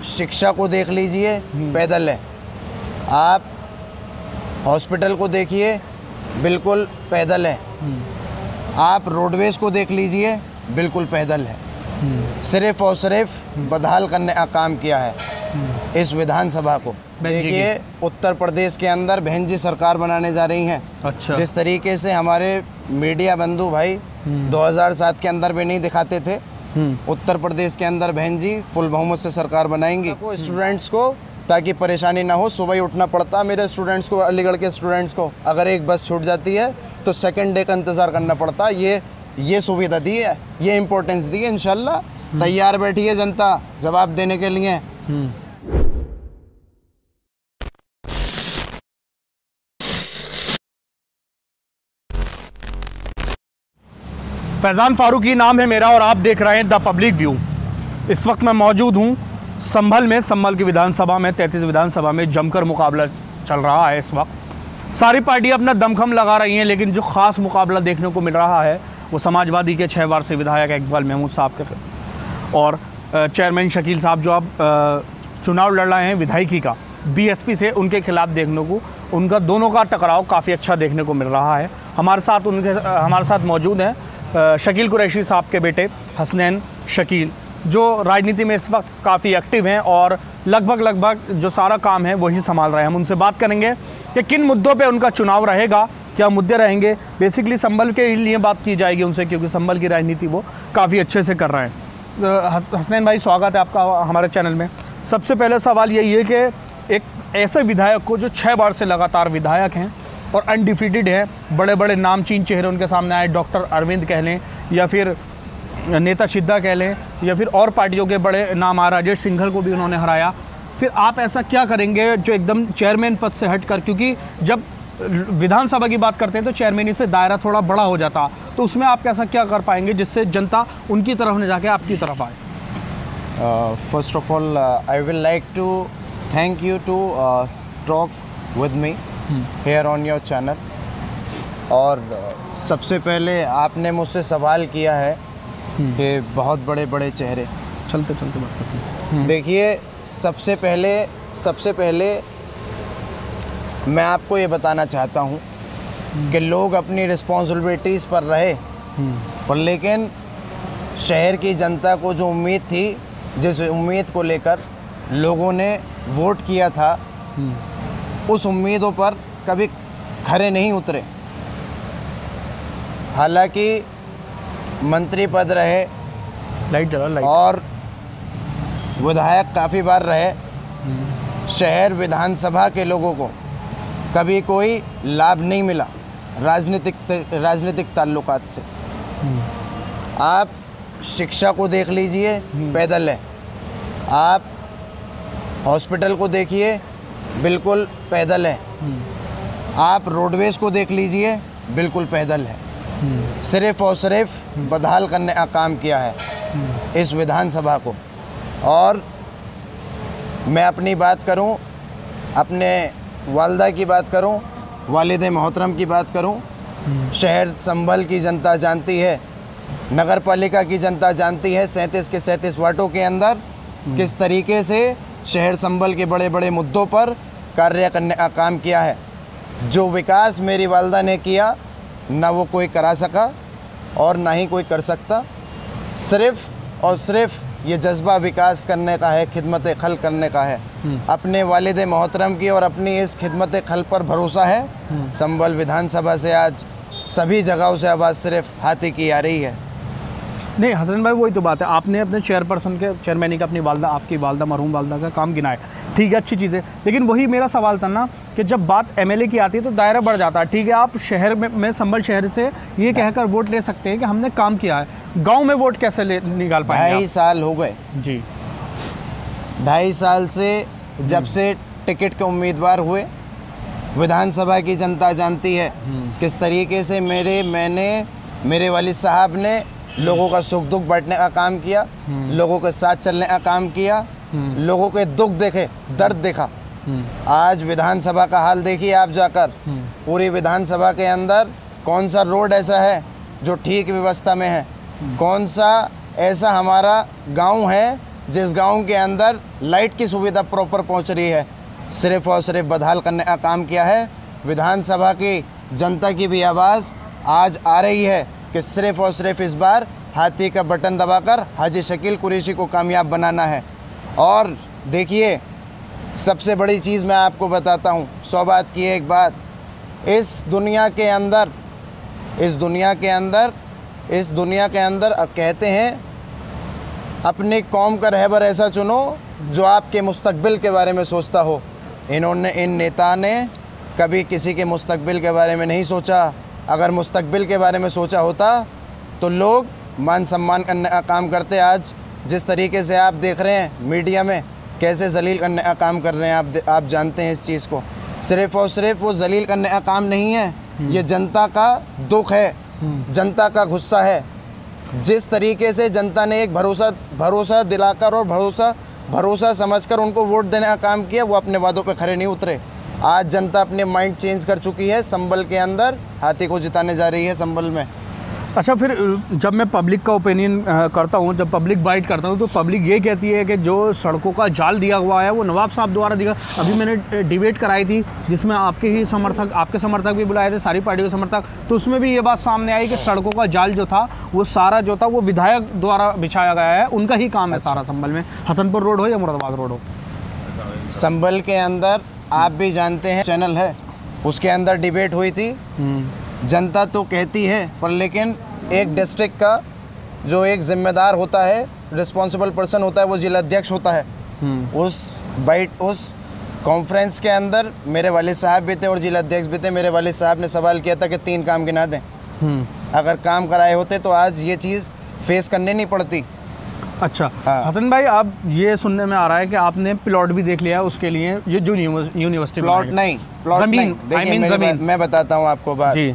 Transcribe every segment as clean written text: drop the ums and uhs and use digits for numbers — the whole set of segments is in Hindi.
शिक्षा को देख लीजिए, पैदल है। आप हॉस्पिटल को देखिए, बिल्कुल पैदल है। आप रोडवेज़ को देख लीजिए, बिल्कुल पैदल है। सिर्फ और सिर्फ बदहाल करने का काम किया है इस विधानसभा को। देखिए, उत्तर प्रदेश के अंदर बहन जी सरकार बनाने जा रही हैं। अच्छा। जिस तरीके से हमारे मीडिया बंधु भाई 2007 के अंदर भी नहीं दिखाते थे, उत्तर प्रदेश के अंदर बहन जी फुल बहुमत से सरकार बनाएंगी। स्टूडेंट्स को ताकि परेशानी ना हो, सुबह ही उठना पड़ता मेरे स्टूडेंट्स को, अलीगढ़ के स्टूडेंट्स को। अगर एक बस छूट जाती है तो सेकंड डे का इंतज़ार करना पड़ता। ये सुविधा दी है, ये इम्पोर्टेंस दी है। इंशाल्लाह तैयार बैठी है जनता जवाब देने के लिए। फैज़ान फारूकी नाम है मेरा और आप देख रहे हैं द पब्लिक व्यू। इस वक्त मैं मौजूद हूँ संभल में। संभल की विधानसभा में 33 विधानसभा में जमकर मुकाबला चल रहा है। इस वक्त सारी पार्टियां अपना दमखम लगा रही हैं, लेकिन जो ख़ास मुकाबला देखने को मिल रहा है वो समाजवादी के 6 बार से विधायक इकबाल महमूद साहब के और चेयरमैन शकील साहब जो अब चुनाव लड़ रहे हैं विधायकी का बीएसपी से, उनके खिलाफ देखने को, उनका दोनों का टकराव काफ़ी अच्छा देखने को मिल रहा है। हमारे साथ मौजूद हैं शकील कुरैशी साहब के बेटे हसनैन शकील, जो राजनीति में इस वक्त काफ़ी एक्टिव हैं और लगभग जो सारा काम है वही संभाल रहे हैं। हम उनसे बात करेंगे कि किन मुद्दों पे उनका चुनाव रहेगा, क्या मुद्दे रहेंगे। बेसिकली संभल के लिए बात की जाएगी उनसे, क्योंकि संभल की राजनीति वो काफ़ी अच्छे से कर रहे हैं। हसनैन भाई, स्वागत है आपका हमारे चैनल में। सबसे पहले सवाल यही है कि एक ऐसे विधायक को जो 6 बार से लगातार विधायक हैं और अनडिफीटेड हैं, बड़े बड़े नामचीन चेहरे उनके सामने आए, डॉक्टर अरविंद कह लें या फिर नेता सिद्धा कह लें या फिर और पार्टियों के बड़े नाम राजेश सिंघल को भी उन्होंने हराया, फिर आप ऐसा क्या करेंगे जो एकदम चेयरमैन पद से हटकर, क्योंकि जब विधानसभा की बात करते हैं तो चेयरमैनी से दायरा थोड़ा बड़ा हो जाता, तो उसमें आप ऐसा क्या कर पाएंगे जिससे जनता उनकी तरफ न जाके आपकी तरफ आए? First of all I will like to thank you to talk with me here on your channel. और सबसे पहले आपने मुझसे सवाल किया है कि बहुत बड़े बड़े चेहरे, चलते बात करते हैं। देखिए, सबसे पहले मैं आपको ये बताना चाहता हूँ कि लोग अपनी रिस्पॉन्सिबिलिटीज़ पर रहे, और लेकिन शहर की जनता को जो उम्मीद थी, जिस उम्मीद को लेकर लोगों ने वोट किया था, उस उम्मीदों पर कभी खरे नहीं उतरे। हालांकि मंत्री पद रहे लाइट और विधायक काफ़ी बार रहे, शहर विधानसभा के लोगों को कभी कोई लाभ नहीं मिला राजनीतिक ताल्लुकात से। आप शिक्षा को देख लीजिए, पैदल है। आप हॉस्पिटल को देखिए, बिल्कुल पैदल है। आप रोडवेज़ को देख लीजिए, बिल्कुल पैदल है। सिर्फ और सिर्फ बदहाल करने का काम किया है इस विधानसभा को। और मैं अपनी बात करूं, अपने वालदा की बात करूं, वालिद मोहतरम की बात करूं, शहर संभल की जनता जानती है, नगर पालिका की जनता जानती है 37 के 37 वार्डों के अंदर किस तरीके से शहर संभल के बड़े बड़े मुद्दों पर कार्य करने का काम किया है। जो विकास मेरी वालदा ने किया, ना वो कोई करा सका और ना ही कोई कर सकता। सिर्फ और सिर्फ ये जज्बा विकास करने का है, खिदमत खल करने का है। अपने वालिद मोहतरम की और अपनी इस खिदमत खल पर भरोसा है। संभल विधानसभा से आज सभी जगहों से आवाज़ सिर्फ हाथी की आ रही है। नहीं हसन भाई, वही तो बात है, आपने अपने चेयरपर्सन के चेयरमैनी का अपनी वालदा, आपकी वालदा, मरहूम वालदा का काम गिनाए, ठीक है, अच्छी चीज़ है। लेकिन वही मेरा सवाल था ना कि जब बात एमएलए की आती है तो दायरा बढ़ जाता है। ठीक है, आप शहर में संभल शहर से ये कहकर वोट ले सकते हैं कि हमने काम किया है, गांव में वोट कैसे निकाल पाएंगे? 2.5 साल हो गए जी, 2.5 साल से जब से टिकट के उम्मीदवार हुए। विधानसभा की जनता जानती है किस तरीके से मेरे वालिद साहब ने लोगों का सुख दुख बांटने का काम किया, लोगों के साथ चलने का काम किया, लोगों के दुख देखे, दर्द देखा। आज विधानसभा का हाल देखिए आप जाकर, पूरी विधानसभा के अंदर कौन सा रोड ऐसा है जो ठीक व्यवस्था में है, कौन सा ऐसा हमारा गांव है जिस गांव के अंदर लाइट की सुविधा प्रॉपर पहुंच रही है, सिर्फ़ और सिर्फ बदहाल करने का काम किया है। विधानसभा की जनता की भी आवाज़ आज आ रही है कि सिर्फ़ और सिर्फ इस बार हाथी का बटन दबाकर हाजी शकील कुरैशी को कामयाब बनाना है। और देखिए, सबसे बड़ी चीज़ मैं आपको बताता हूँ, 100 बात की एक बात, इस दुनिया के अंदर अब कहते हैं अपनी कौम का रहबर ऐसा चुनो जो आपके मुस्तकबिल के बारे में सोचता हो। इन नेता ने कभी किसी के मुस्तकबिल के बारे में नहीं सोचा। अगर मुस्तकबिल के बारे में सोचा होता तो लोग मान सम्मान करने का काम करते। आज जिस तरीके से आप देख रहे हैं मीडिया में कैसे जलील करने का काम कर रहे हैं, आप जानते हैं इस चीज़ को। सिर्फ़ और सिर्फ वो जलील करने का काम नहीं है, ये जनता का दुख है, जनता का गुस्सा है। जिस तरीके से जनता ने एक भरोसा दिलाकर और भरोसा समझकर उनको वोट देने का काम किया, वो अपने वादों पे खरे नहीं उतरे। आज जनता अपने माइंड चेंज कर चुकी है, संभल के अंदर हाथी को जिताने जा रही है, संभल में। अच्छा, फिर जब मैं पब्लिक का ओपिनियन करता हूँ, जब पब्लिक बाइट करता हूँ, तो पब्लिक ये कहती है कि जो सड़कों का जाल दिया हुआ है वो नवाब साहब द्वारा दिया। अभी मैंने डिबेट कराई थी जिसमें आपके समर्थक भी बुलाए थे, सारी पार्टियों के समर्थक, तो उसमें भी ये बात सामने आई कि सड़कों का जाल जो था वो सारा जो था वो विधायक द्वारा बिछाया गया है, उनका ही काम है सारा। संभल में हसनपुर रोड हो या मुरादाबाद रोड हो, संभल के अंदर आप भी जानते हैं चैनल है, उसके अंदर डिबेट हुई थी। जनता तो कहती है, पर लेकिन एक डिस्ट्रिक्ट का जो एक जिम्मेदार होता है, रिस्पॉन्सिबल पर्सन होता है, वो जिला अध्यक्ष होता है। उस कॉन्फ्रेंस के अंदर मेरे वालिद साहब भी थे और जिला अध्यक्ष भी थे। मेरे वालिद साहब ने सवाल किया था कि 3 काम गिना दें। अगर काम कराए होते तो आज ये चीज़ फेस करनी नहीं पड़ती। अच्छा हाँ। हसन भाई, आप ये सुनने में आ रहा है कि आपने प्लॉट भी देख लिया है उसके लिए, ये जो यूनिवर्सिटी प्लॉट नहीं, देखिए मैं बताता हूँ आपको बात जी।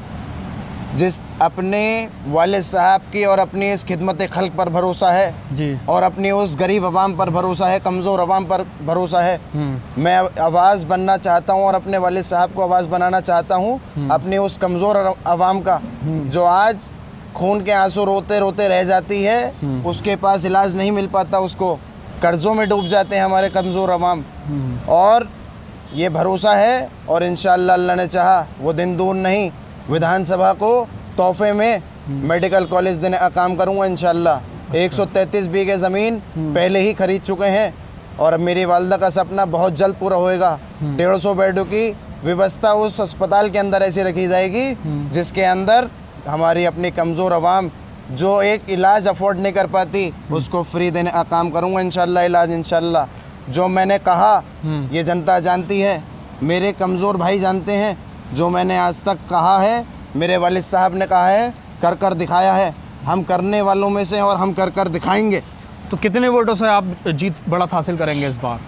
जिस अपने वालिद साहब की और अपनी इस खिदमत खल्क पर भरोसा है जी, और अपनी उस गरीब अवाम पर भरोसा है, कमज़ोर अवाम पर भरोसा है। मैं आवाज़ बनना चाहता हूँ और अपने वालिद साहब को आवाज़ बनाना चाहता हूँ अपनी उस कमज़ोर अवाम का, जो आज खून के आंसू रोते रोते रह जाती है, उसके पास इलाज नहीं मिल पाता, उसको कर्ज़ों में डूब जाते हैं हमारे कमज़ोर अवाम। और ये भरोसा है और इंशाअल्लाह अल्लाह ने चाहा वो दिन दूर नहीं, विधानसभा को तोहफे में मेडिकल कॉलेज देने का काम करूँगा इंशाअल्लाह। 133 बीघे ज़मीन पहले ही खरीद चुके हैं और अब मेरी वालदा का सपना बहुत जल्द पूरा होएगा। 150 बेडों की व्यवस्था उस अस्पताल के अंदर ऐसी रखी जाएगी जिसके अंदर हमारी अपनी कमज़ोर आवाम जो एक इलाज अफोर्ड नहीं कर पाती, उसको फ्री देने का काम करूँगा इंशाअल्लाह। इलाज इंशाअल्लाह जो मैंने कहा ये जनता जानती है, मेरे कमज़ोर भाई जानते हैं। जो मैंने आज तक कहा है मेरे वालिद साहब ने कहा है, कर कर दिखाया है। हम करने वालों में से और हम कर कर दिखाएंगे। तो कितने वोटों से आप जीत बढ़त हासिल करेंगे इस बार?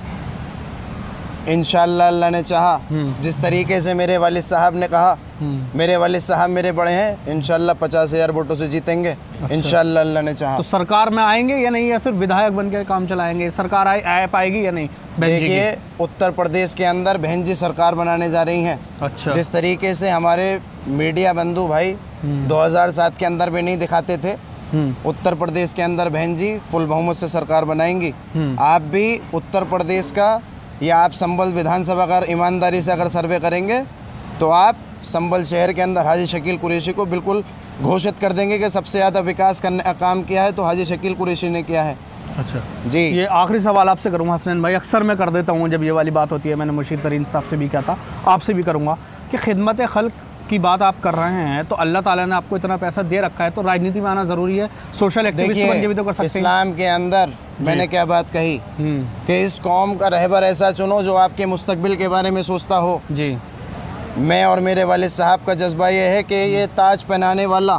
इंशाअल्लाह अल्लाह ने चाहा, जिस तरीके से मेरे वालिद साहब ने कहा, मेरे वालिद साहब मेरे बड़े हैं, इंशाअल्लाह 50,000 वोटों से जीतेंगे। अच्छा। इंशाअल्लाह अल्लाह ने चाहा। तो सरकार में आएंगे या नहीं, या सिर्फ विधायक बन के काम चलाएंगे? सरकार आ पाएगी या नहीं? देखिए, उत्तर प्रदेश के अंदर बहन जी सरकार बनाने जा रही हैं। अच्छा। जिस तरीके से हमारे मीडिया बंधु भाई 2007 के अंदर भी नहीं दिखाते थे, उत्तर प्रदेश के अंदर बहन जी फुल बहुमत से सरकार बनाएंगी। आप भी उत्तर प्रदेश का या आप संभल विधानसभा का ईमानदारी से अगर सर्वे करेंगे तो आप संभल शहर के अंदर हाजी शकील कुरैशी को बिल्कुल घोषित कर देंगे कि सबसे ज़्यादा विकास करने का काम किया है तो हाजी शकील कुरैशी ने किया है। अच्छा जी, ये आखिरी सवाल आपसे करूँगा हसनैन भाई, अक्सर मैं कर देता हूँ जब ये वाली बात होती है, मैंने मुशीर तरीन साहब से भी किया था, आपसे भी करूँगा कि खिदमत खल्क की बात आप कर रहे हैं तो अल्लाह ताला ने आपको इतना पैसा दे रखा है तो राजनीति में आना ज़रूरी है, सोशल एक्टिविस्ट बन के भी तो कर सकते हैं। इस्लाम के अंदर मैंने क्या बात कही कि इस कौम का रहबर ऐसा चुनो जो आपके मुस्तकबिल के बारे में सोचता हो। जी, मैं और मेरे वालिद साहब का जज्बा ये है कि ये ताज पहनाने वाला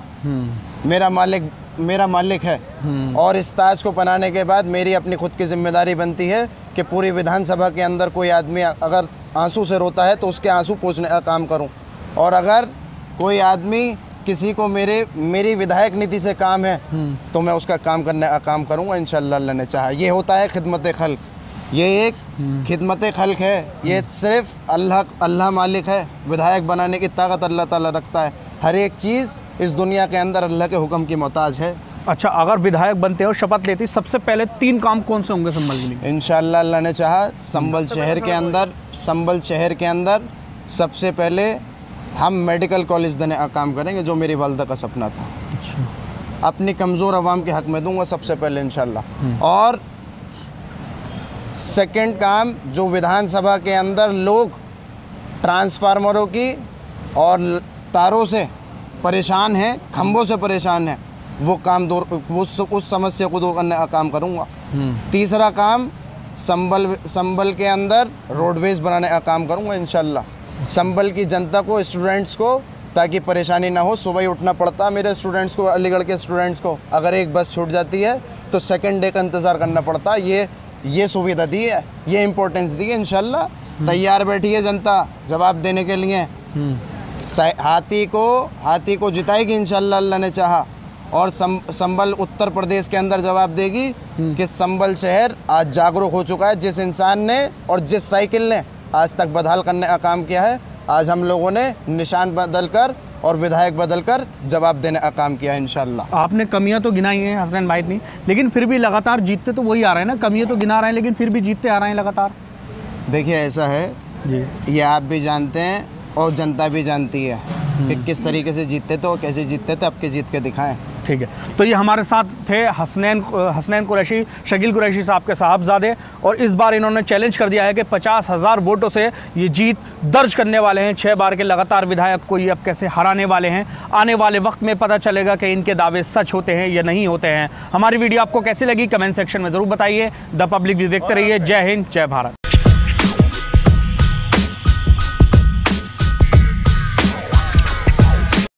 मेरा मालिक है और इस ताज को पहनाने के बाद मेरी अपनी खुद की जिम्मेदारी बनती है कि पूरी विधानसभा के अंदर कोई आदमी अगर आंसू से रोता है तो उसके आंसू पोंछने का काम करूं, और अगर कोई आदमी किसी को मेरी विधायक नीति से काम है तो मैं उसका काम करने का काम करूंगा इंशाअल्लाह अल्लाह ने चाहा। ये होता है खिदमत खल्क, ये एक खिदमत खल्क है, ये सिर्फ अल्लाह मालिक है। विधायक बनाने की ताकत अल्लाह ताला रखता है। हर एक चीज़ इस दुनिया के अंदर अल्लाह के हुक्म की मोहताज है। अच्छा, अगर विधायक बनते और शपथ लेती, सबसे पहले 3 काम कौन से होंगे संभल के लिए? इंशाअल्लाह अल्लाह ने चाहा संभल शहर के अंदर सबसे पहले हम मेडिकल कॉलेज देने का काम करेंगे, जो मेरी वालदा का सपना था। अच्छा। अपनी कमज़ोर आवाम के हक़ में दूंगा सबसे पहले इंशाअल्लाह। और सेकंड काम, जो विधानसभा के अंदर लोग ट्रांसफार्मरों की और तारों से परेशान हैं, खंभों से परेशान हैं, वो काम उस समस्या को दूर करने का काम करूँगा। तीसरा काम, संभल के अंदर रोडवेज़ बनाने का काम करूँगा इंशाअल्लाह। संभल की जनता को, स्टूडेंट्स को, ताकि परेशानी ना हो। सुबह ही उठना पड़ता मेरे स्टूडेंट्स को, अलीगढ़ के स्टूडेंट्स को, अगर एक बस छूट जाती है तो सेकंड डे का इंतज़ार करना पड़ता। ये सुविधा दी है, ये इम्पोर्टेंस दी है। इंशाअल्लाह तैयार बैठी है जनता जवाब देने के लिए। हाथी को जिताएगी इंशाअल्लाह अल्लाह ने चाहा। और संभल उत्तर प्रदेश के अंदर जवाब देगी कि संभल शहर आज जागरूक हो चुका है। जिस इंसान ने और जिस साइकिल ने आज तक बदहाल करने का काम किया है, आज हम लोगों ने निशान बदलकर और विधायक बदलकर जवाब देने का काम किया है इंशाअल्लाह। आपने कमियां तो गिनाई हैं हसनैन भाई ने, लेकिन फिर भी लगातार जीतते तो वही आ रहे हैं ना। कमियां तो गिना रहे हैं लेकिन फिर भी जीतते आ रहे हैं लगातार। देखिए ऐसा है जी, ये आप भी जानते हैं और जनता भी जानती है कि किस तरीके से जीतते थे और कैसे जीतते थे। अब के जीत के दिखाएं। ठीक है, तो ये हमारे साथ थे हसनैन कुरैशी, शकील कुरैशी साहब के साहबजादे, और इस बार इन्होंने चैलेंज कर दिया है कि 50,000 वोटों से ये जीत दर्ज करने वाले हैं। 6 बार के लगातार विधायक को ये अब कैसे हराने वाले हैं, आने वाले वक्त में पता चलेगा कि इनके दावे सच होते हैं या नहीं होते हैं। हमारी वीडियो आपको कैसी लगी कमेंट सेक्शन में ज़रूर बताइए। द पब्लिक व्यू देखते रहिए। जय हिंद, जय भारत।